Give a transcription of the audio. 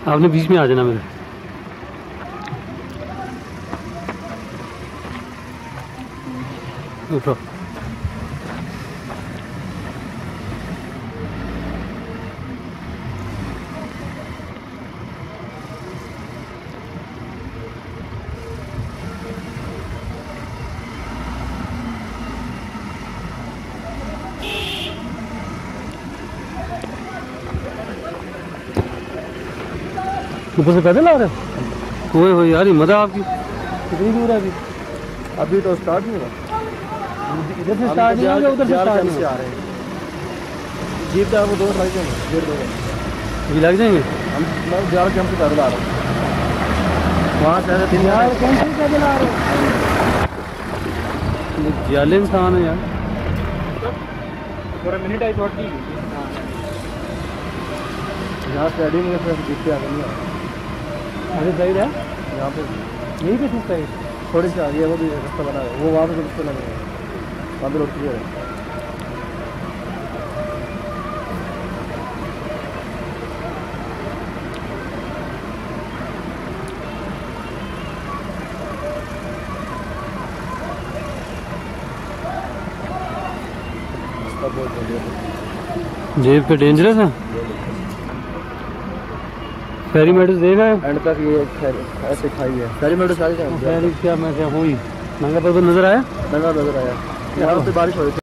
आपने बीच में आ जाना मेरे। उठो। ऊपर से पैदल आ रहे हो? ओए हो यार, हिम्मत है आपकी। कितनी दूर है अभी? अभी तो स्टार्ट नहीं हुआ। इधर से स्टार्ट नहीं होगा, उधर से स्टार्ट नहीं आ रहे हैं। जीप तो आपको 2 लग जाएंगे, 1.5 ये लग जाएंगे। मैं बिहार कैंप से पैदल आ रहा हूँ। वहाँ से 3 यार कौन से पैदल आ रहे हो? जाले इंसान है यार। थोड़ा मिनट आई शॉर्ट की यहाँ स्टेडियम में फिर जीप पे आ गई। अरे साइड है यहाँ पे यही पे सुस्ता है। थोड़ी सी आगे है, वो भी रास्ता बना है, वो वहाँ पे रास्ता लगेगा, वहाँ पे रोड क्लियर है। रास्ता बहुत बढ़िया है। जेब पे डेंजरस है। फेरी मेडस देखा है? एंड तक ये ऐसे खाई है फेरी मेडस सारी। फेरी क्या मैं क्या हुई नंगा पर नजर आया? नंगा नजर आया। यहाँ पे बारिश हो रही थी।